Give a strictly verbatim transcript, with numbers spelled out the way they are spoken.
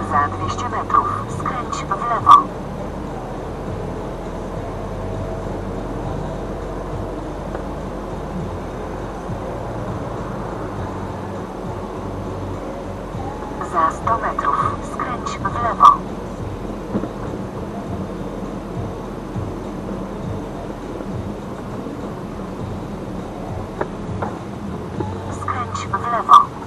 Za dwieście metrów skręć w lewo. Za sto metrów skręć w lewo. Skręć w lewo.